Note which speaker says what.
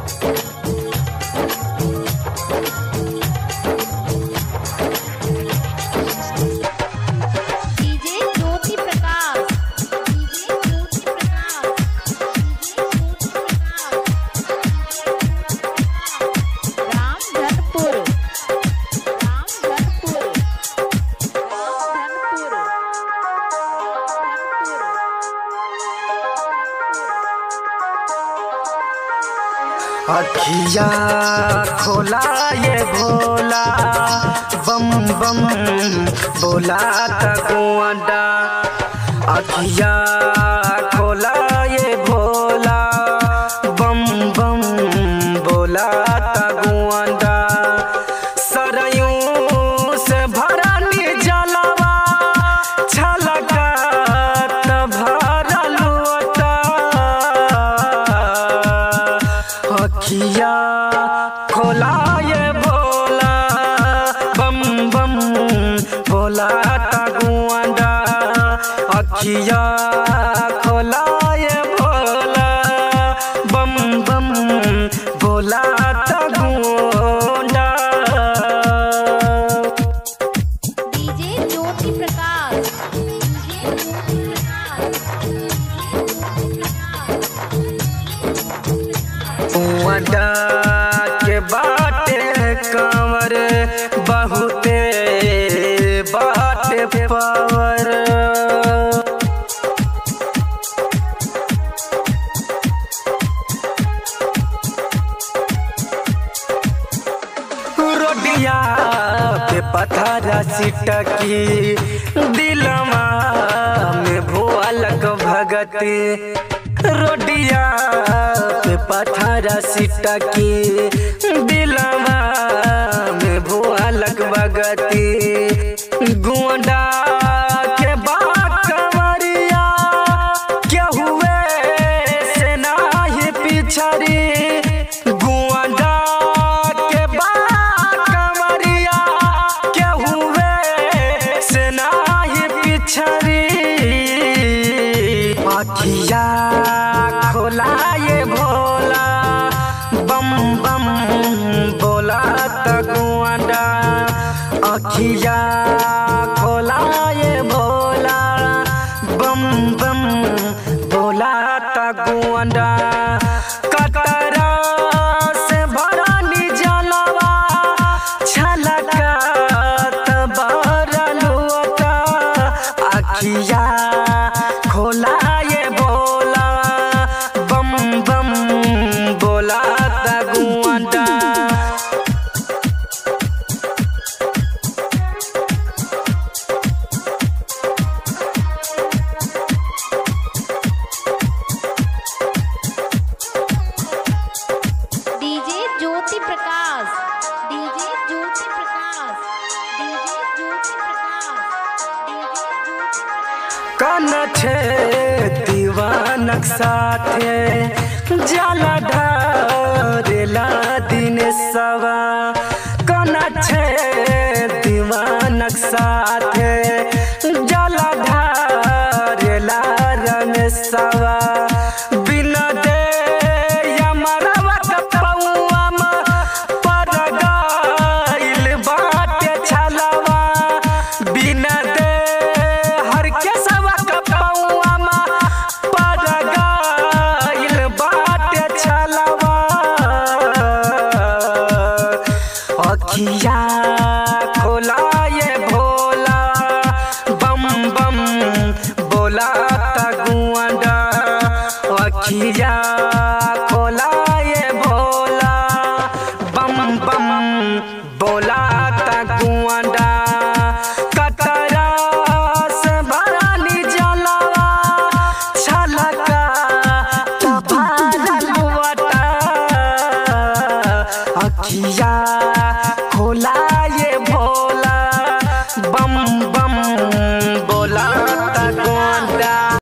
Speaker 1: अखिया खोला ये भोला बम बम बोला तकुआडा। अखिया खोला ये भोला बम बम बोला तकुआडा। सरयूं से भरा जलवा छलका भरा लुटा। अखिया खोला ये भोला बम बम बोला तकुआडा। अखिया खोला ये भोला बम बम बोला तकुआडा।
Speaker 2: डीजे ज्योति प्रकाश,
Speaker 1: कुआडा के बाटे कंवर बहुते बाटे पावर। रोडिया पे पथरा सिटकी दिलवा में भोलक भगती। रोडिया पे पथरा सिटकी दिलवा में भोलक भगती। गुंडा के बात कमरिया क्या हुए से नाही पिछड़ी। गुंडा के बात कमरिया क्या हुए से नाही पिछड़ी। अखिया खोला ये भोला बम बम बोला तकुआडा। अखिया खोला ये भोला बम बम बोला तकुआडा। कतरा से भरा जलवा छलका भरा लुटा। अखिया खोला ये भोला बम बम बोला तकुआडा।
Speaker 2: DJ Jyoti Prakash, DJ Jyoti Prakash, DJ Jyoti Prakash, DJ Jyoti Prakash.
Speaker 1: कन छे दीवानक साथे जाला ढारेला दिन सवा। कन छे दीवानक साथे जाला ढारेला रंग सवा। बिना दे यमरवा कपौआ में पर गइल बाटे छलवा। बिना दे हर के सवा कपौआ में पर गइल बाटे छलवा। अखिया खोला ये भोला बम बम बोला तकुआडा। अखिया खोला ये भोला बम बम बोला तकुआडा।